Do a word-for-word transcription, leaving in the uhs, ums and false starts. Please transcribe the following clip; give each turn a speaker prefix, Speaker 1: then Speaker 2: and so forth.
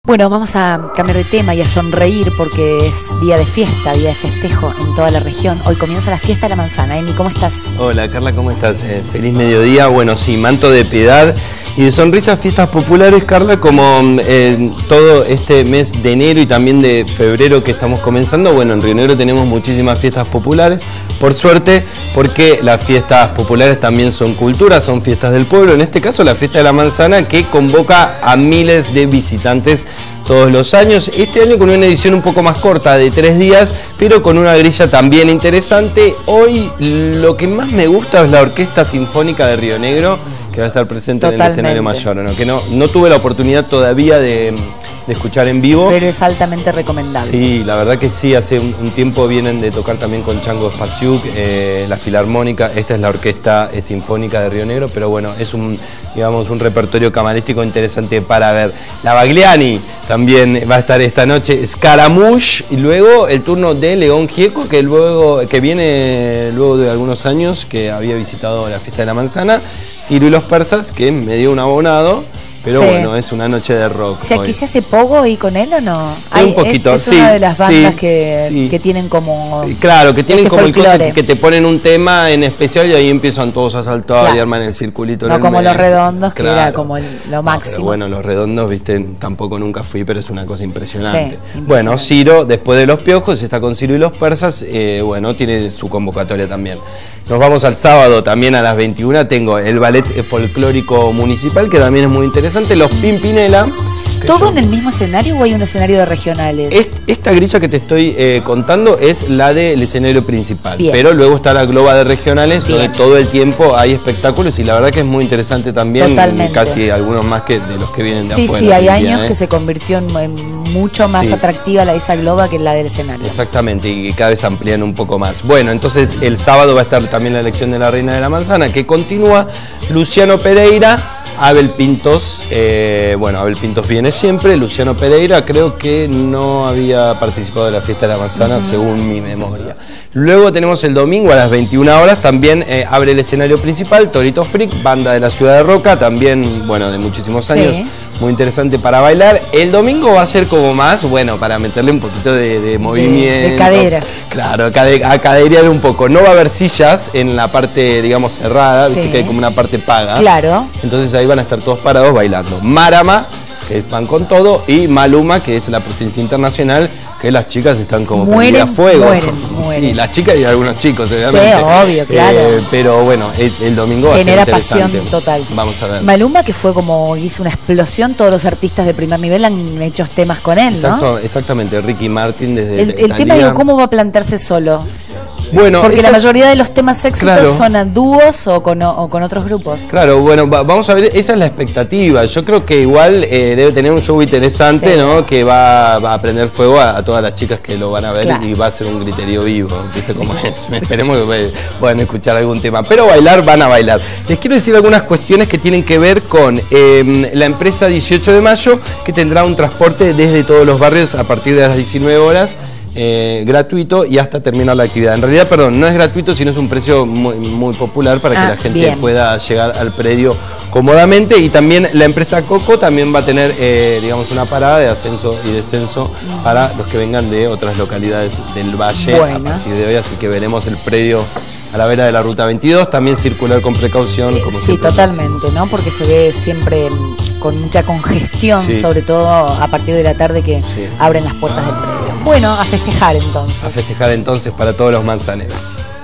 Speaker 1: Bueno, vamos a cambiar de tema y a sonreír porque es día de fiesta, día de festejo en toda la región. Hoy comienza la fiesta de la manzana. Emi, ¿cómo estás?
Speaker 2: Hola Carla, ¿cómo estás? Eh, feliz mediodía. Bueno, sí, manto de piedad y de sonrisas, fiestas populares, Carla, como eh, todo este mes de enero y también de febrero que estamos comenzando. Bueno, en Río Negro tenemos muchísimas fiestas populares, por suerte, porque las fiestas populares también son cultura, son fiestas del pueblo. En este caso, la fiesta de la manzana, que convoca a miles de visitantes todos los años. Este año con una edición un poco más corta, de tres días, pero con una grilla también interesante. Hoy lo que más me gusta es la Orquesta Sinfónica de Río Negro, que va a estar presente Totalmente. en el escenario mayor, ¿no? Que no, no tuve la oportunidad todavía de, de escuchar en vivo.
Speaker 1: Pero es altamente recomendable.
Speaker 2: Sí, la verdad que sí, hace un, un tiempo vienen de tocar también con Chango Spasiuk, eh, la Filarmónica. Esta es la Orquesta eh, Sinfónica de Río Negro, pero bueno, es un, digamos, un repertorio camarístico interesante para ver. La Bagliani también va a estar esta noche, Scaramouche, y luego el turno de León Gieco, que luego que viene luego de algunos años, que había visitado la fiesta de la manzana, Ciro y los Persas, que me dio un abonado. Pero sí. Bueno, es una noche de rock.
Speaker 1: O sea, ¿aquí se hace pogo y con él o no?
Speaker 2: Hay, un poquito,
Speaker 1: es, es
Speaker 2: sí.
Speaker 1: una de las bandas
Speaker 2: sí,
Speaker 1: que,
Speaker 2: sí.
Speaker 1: que tienen como...
Speaker 2: Claro, que tienen
Speaker 1: este
Speaker 2: como el cosa que,
Speaker 1: folclore.
Speaker 2: que te ponen un tema en especial y ahí empiezan todos a saltar claro. y arman el circulito.
Speaker 1: No
Speaker 2: en el
Speaker 1: como
Speaker 2: medio.
Speaker 1: Los Redondos, que
Speaker 2: claro.
Speaker 1: era como el, lo máximo.
Speaker 2: No, pero bueno, Los Redondos, viste, tampoco nunca fui, pero es una cosa impresionante.
Speaker 1: Sí, impresionante.
Speaker 2: Bueno, Ciro, después de Los Piojos, está con Ciro y los Persas, eh, bueno, tiene su convocatoria también. Nos vamos al sábado también a las veintiuna, tengo el ballet folclórico municipal, que también es muy interesante, Los Pimpinela.
Speaker 1: ¿Todo
Speaker 2: yo,
Speaker 1: en el mismo escenario o hay un escenario de regionales?
Speaker 2: Es, esta grilla que te estoy eh, contando es la del escenario principal,
Speaker 1: Bien.
Speaker 2: pero luego está la globa de regionales,
Speaker 1: Bien.
Speaker 2: donde todo el tiempo hay espectáculos y la verdad que es muy interesante también.
Speaker 1: Totalmente.
Speaker 2: Casi algunos más que de los que vienen de
Speaker 1: sí,
Speaker 2: afuera.
Speaker 1: Sí, sí, hay
Speaker 2: día,
Speaker 1: años
Speaker 2: ¿eh?
Speaker 1: que se convirtió en, en mucho más
Speaker 2: sí.
Speaker 1: atractiva la de esa globa que la del escenario.
Speaker 2: Exactamente, y cada vez amplían un poco más. Bueno, entonces el sábado va a estar también la elección de la Reina de la Manzana, que continúa. Luciano Pereira, Abel Pintos, eh, bueno, Abel Pintos viene siempre, Luciano Pereira creo que no había participado de la fiesta de la manzana, uh-huh. según mi memoria. Luego tenemos el domingo a las veintiuna horas, también eh, abre el escenario principal, Torito Freak, banda de la ciudad de Roca, también, bueno, de muchísimos años. Sí. Muy interesante para bailar. El domingo va a ser como más, bueno, para meterle un poquito de, de movimiento.
Speaker 1: De, de caderas.
Speaker 2: Claro, a, cade, a caderear un poco. No va a haber sillas en la parte, digamos, cerrada, sí. Viste que hay como una parte paga.
Speaker 1: Claro.
Speaker 2: Entonces ahí van a estar todos parados bailando. Marama, que van con todo, y Maluma, que es la presencia internacional, que las chicas están como
Speaker 1: mueren,
Speaker 2: a fuego.
Speaker 1: Mueren, mueren.
Speaker 2: Sí, las chicas y algunos chicos, obviamente.
Speaker 1: Sí, obvio, claro.
Speaker 2: Eh, pero bueno, el, el domingo va
Speaker 1: Genera
Speaker 2: a ser interesante.
Speaker 1: Pasión total.
Speaker 2: Vamos a ver.
Speaker 1: Maluma, que fue como, hizo una explosión, todos los artistas de primer nivel han hecho temas con él,
Speaker 2: Exacto,
Speaker 1: ¿no?
Speaker 2: Exactamente, Ricky Martin desde
Speaker 1: El, el tema, digo, ¿cómo va a plantearse solo?
Speaker 2: Bueno,
Speaker 1: porque
Speaker 2: esas,
Speaker 1: la mayoría de los temas éxitos
Speaker 2: claro.
Speaker 1: son a dúos o con, o con otros grupos.
Speaker 2: Claro, bueno, va, vamos a ver, esa es la expectativa. Yo creo que igual eh, debe tener un show interesante, sí. ¿no? Que va, va a prender fuego a, a todas las chicas que lo van a ver, claro. Y va a ser un griterío vivo, ¿viste cómo es? Sí. Esperemos que puedan escuchar algún tema. Pero bailar, van a bailar. Les quiero decir algunas cuestiones que tienen que ver con eh, la empresa dieciocho de mayo, que tendrá un transporte desde todos los barrios a partir de las diecinueve horas. Eh, gratuito y hasta terminar la actividad. En realidad, perdón, no es gratuito, sino es un precio muy, muy popular para ah, que la gente bien. pueda llegar al predio cómodamente. Y también la empresa Coco también va a tener, eh, digamos, una parada de ascenso y descenso mm. para los que vengan de otras localidades del valle bueno. a partir de hoy, así que veremos el predio a la vera de la ruta veintidós, también circular con precaución. Como
Speaker 1: sí, totalmente, ¿no? Porque se ve siempre con mucha congestión, sí. sobre todo a partir de la tarde que sí. abren las puertas del predio. Bueno, a festejar entonces.
Speaker 2: A festejar entonces para todos los manzaneros.